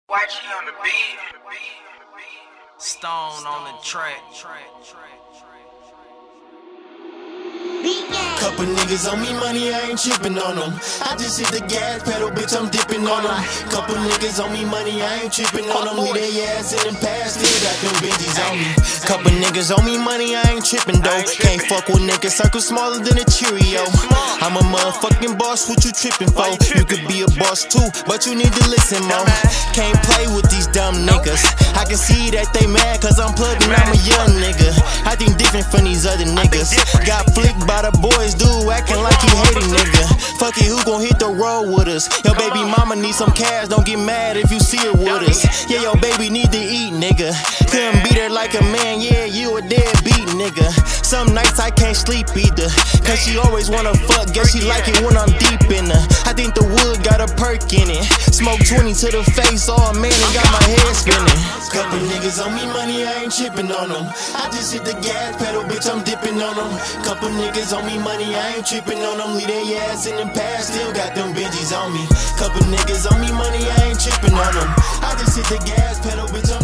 Watch you on the beat. Stone on the track. Couple niggas on me money, I ain't trippin' on them. I just hit the gas pedal, bitch, I'm dipping on them. Couple niggas on me money, I ain't trippin' on them. Leave their ass in the past, still got them Benjis on me. Couple niggas on me money, I ain't trippin' though. Can't fuck with niggas, circle smaller than a Cheerio. I'm a motherfucking boss, what you trippin' for? You could be a boss too, but you need to listen more. Can't play with these dumb niggas. I can see that they mad cause I'm plugging, I'm a young nigga. I think different from these other niggas. Got flicked by the boys, dude, acting like he hate a nigga. Fuck it, who gon' hit the road with us? Your baby mama need some cash, don't get mad if you see her with us. Yeah, your baby need to eat, nigga. Couldn't beat her like a man, yeah, you a deadbeat, nigga. Some nights I can't sleep either, cause she always wanna fuck, guess she like it when I'm deep in her. I think the wood got a perk in it. Smoke 20 to the face, oh man, and got my head spinning. Couple niggas on me money, I ain't trippin' on them. I just hit the gas pedal, bitch, I'm dipping on them. Couple niggas on me money, I ain't trippin' on them. Leave their ass in the past, still got them Benjis on me. Couple niggas on me money, I ain't trippin' on them. I just hit the gas pedal, bitch,